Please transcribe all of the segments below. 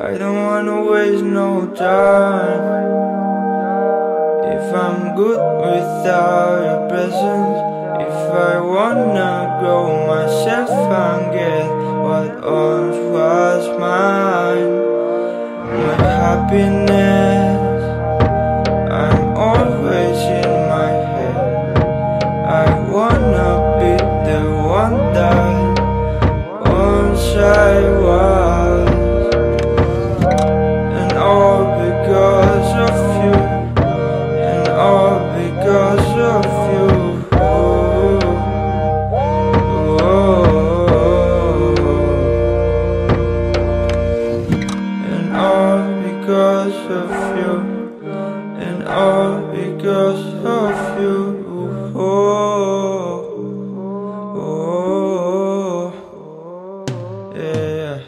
I don't wanna waste no time. If I'm good without your presence, if I wanna grow myself and get what once was mine, my happiness, I'm always in my head. I wanna be the one that once I was, and all because of you, and all because of you. And all because of you, and all because of you. Yeah.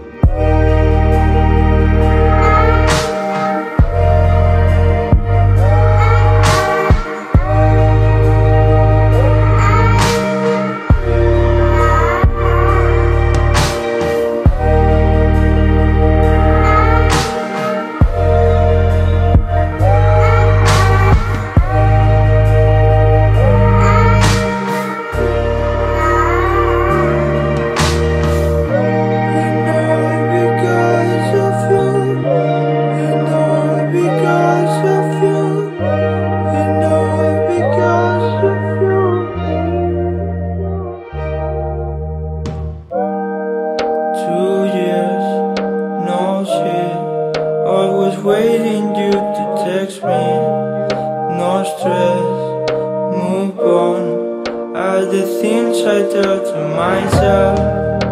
Always waiting you to text me. No stress, move on. All the things I tell to myself,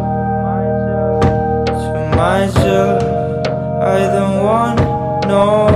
I don't want no